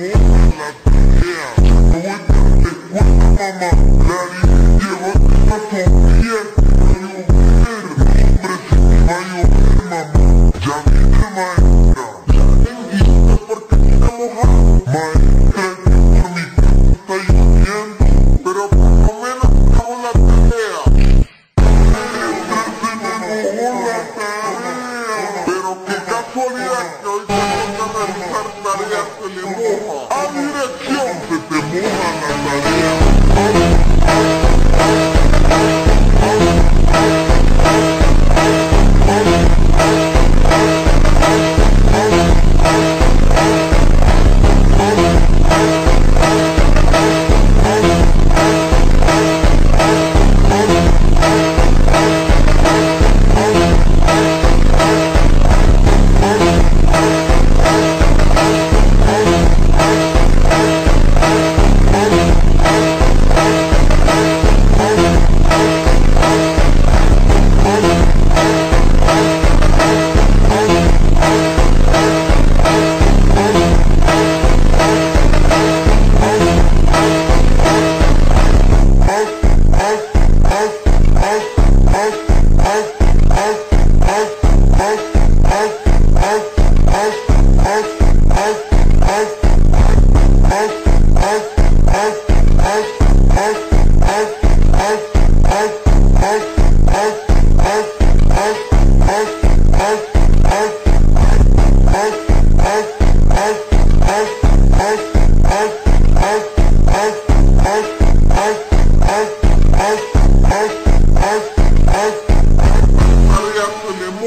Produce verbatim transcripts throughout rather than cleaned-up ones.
moja la tarea. No voy para la escuela, mamá. Larry, llévate a Sofía, que va a llover. Hombre, si va a llover, mamá. Ya vine, maestra. Ya entendiste por qué está mojado. Maestra, es que por mi casa está lloviendo, pero por lo menos hago la tarea. Maestra, se me mojó la tarea. Pero qué casualidad que hoy se toca realizar tareas se le moja. A dirección se te moja la tarea.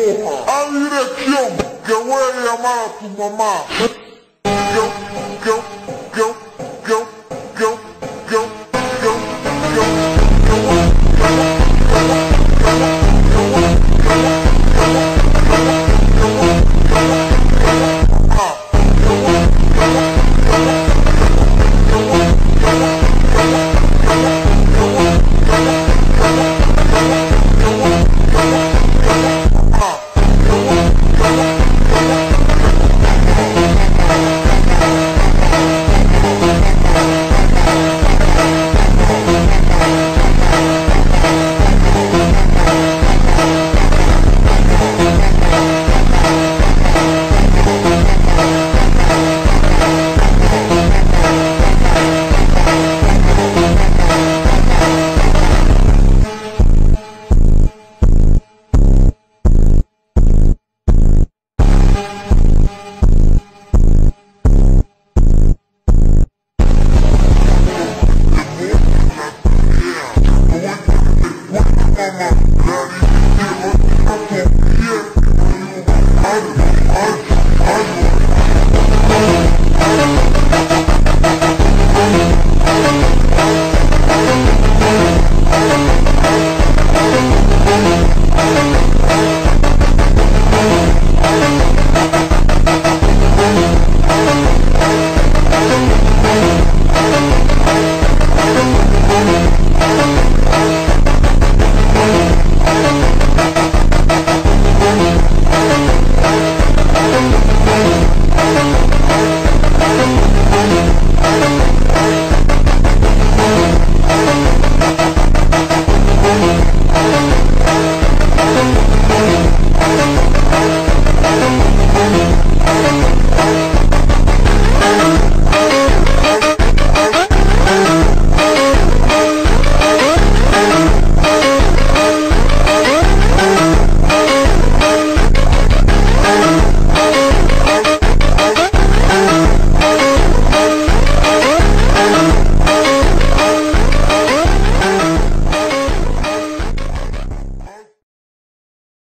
A dirección, que voy a llamar a tu mamá. Yo, yo.